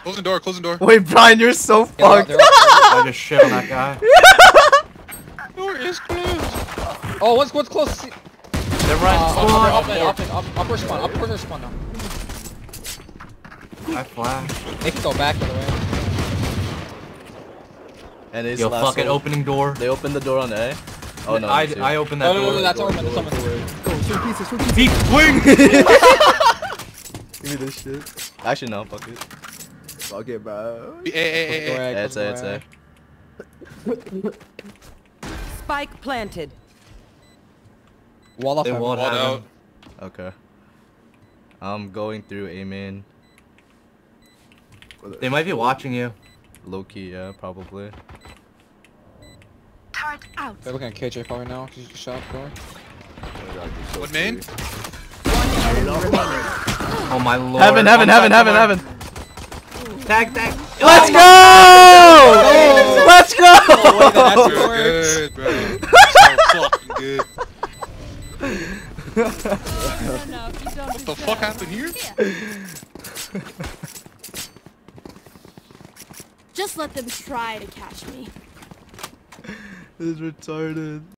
Closing door, closing door. Wait, Brian, you're so fucked. I just shit on that guy. Door is closed. Oh, one's close. They're running. Upper spawn now. I flash. They can go back by the way. And it's Yo, last fucking one. opening door. They opened the door on A. Oh no. I opened that door. No, that's open. That's open. Deep swing! Give me this shit. Actually, no, fuck it. Fuck it, bro. Hey. It's A. Spike planted. Wall off. They walled out. Okay. I'm going through A main. They might be watching you. Low key, yeah, probably. Turret out. They're looking at KJ probably now. Cause you shot going. What main? Oh my lord. Heaven. Tag. Let's go! Let's go! Good, bro. So fucking good. What the fuck happened here? Just let them try to catch me. This is retarded.